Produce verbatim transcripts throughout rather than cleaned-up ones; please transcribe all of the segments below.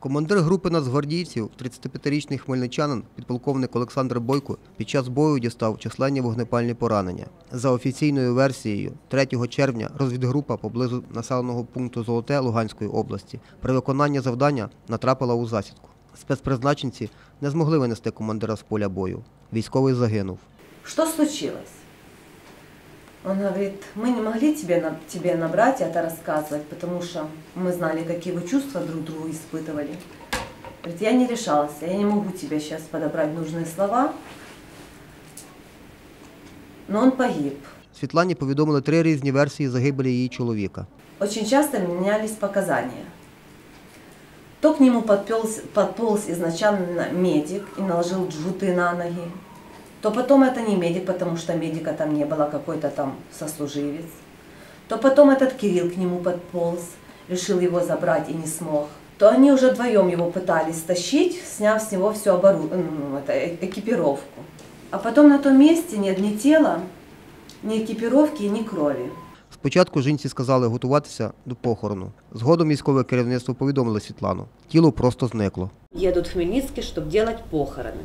Командир групи нацгвардійців, тридцятип'ятирічний хмельничанин, підполковник Олександр Бойко, під час бою дістав численні вогнепальні поранення. За офіційною версією, третього червня розвідгрупа поблизу населеного пункту Золоте Луганської області при виконанні завдання натрапила у засідку. Спецпризначенці не змогли винести командира з поля бою. Військовий загинув. Що случилось? Он говорит, мы не могли тебе, тебе набрать это рассказывать, потому что мы знали, какие вы чувства друг другу испытывали. Говорит, я не решалась, я не могу тебе сейчас подобрать нужные слова, но он погиб. Світлані повідомили три різні версії загибелі її чоловіка. Очень часто менялись показания. То к нему подполз, подполз изначально медик и наложил джгуты на ноги. То потом это не медик, потому что медика там не было, какой-то там сослуживец. То потом этот Кирилл к нему подполз, решил его забрать и не смог. То они уже вдвоем его пытались стащить, сняв с него всю обору... ну, это, экипировку. А потом на том месте нет ни тела, ни экипировки, ни крови. Спочатку жінці сказали готуватися до похорону. Згодом військове керівництво повідомило Світлану. Тіло просто зникло. Їдуть в Хмельницький, щоб робити похорони.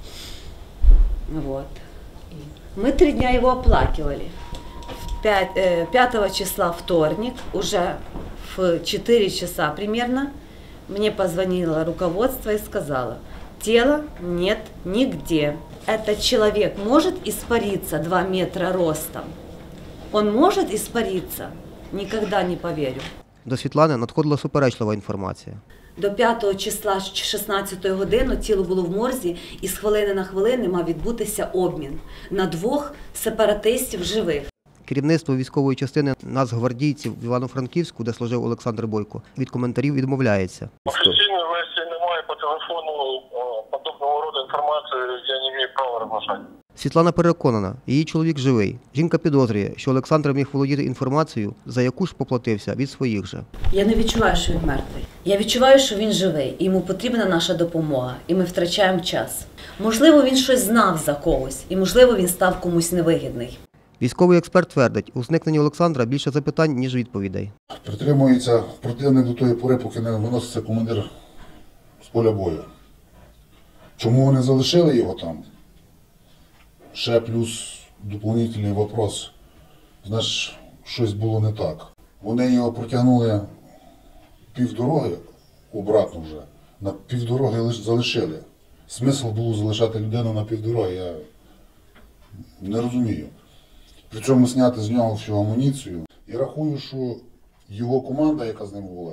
Вот. Мы три дня его оплакивали. пятого числа вторник, уже в четыре часа примерно, мне позвонило руководство и сказало, тела нет нигде. Этот человек может испариться два метра ростом? Он может испариться? Никогда не поверю. До Світлани надходила суперечлива інформація. До п'ятого числа шістнадцятої години тіло було в морзі і з хвилини на хвилину мав відбутися обмін на двох сепаратистів живих. Керівництво військової частини нацгвардійців в Івано-Франківську, де служив Олександр Бойко, від коментарів відмовляється. Офіційної версії немає, по телефону подобного роду інформацію я не маю права розглашати. Світлана переконана, її чоловік живий. Жінка підозрює, що Олександр міг володіти інформацією, за яку ж поплатився від своїх же. Я не відчуваю, що він мертвий. Я відчуваю, що він живий, і йому потрібна наша допомога, і ми втрачаємо час. Можливо, він щось знав за когось, і можливо, він став комусь невигідний. Військовий експерт твердить, у зникненні Олександра більше запитань, ніж відповідей. Притримується противник до тої пори, поки не виноситься командир з поля бою. Чому вони залишили його там? Ще плюс доповнительний вопрос. Значить, щось було не так. Вони його протягнули півдороги, обратно вже, на півдороги залишили. Смисл було залишати людину на півдороги, я не розумію. Причому зняти з нього всю амуніцію. І рахую, що його команда, яка з ним була,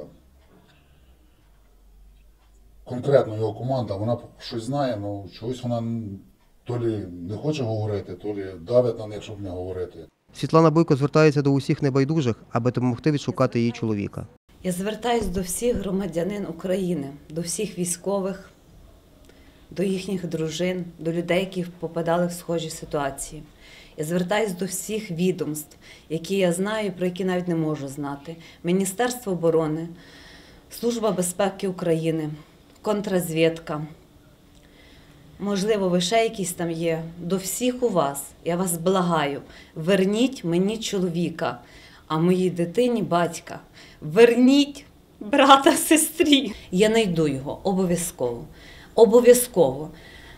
конкретно його команда, вона щось знає, але чогось вона то лі не хоче говорити, то лі давить на них, щоб не говорити. Світлана Бойко звертається до усіх небайдужих, аби допомогти відшукати її чоловіка. Я звертаюся до всіх громадянин України, до всіх військових, до їхніх дружин, до людей, які попадали в схожі ситуації. Я звертаюся до всіх відомств, які я знаю, про які навіть не можу знати. Міністерство оборони, Служба безпеки України, контррозвідка. Можливо, ви ще якісь там є. До всіх у вас, я вас благаю, верніть мені чоловіка, а моїй дитині батька. Верніть брата, сестрі. Я знайду його обов'язково. Обов'язково.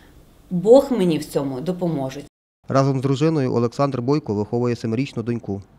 Бог мені в цьому допоможе. Разом з дружиною Олександр Бойко виховує семирічну доньку.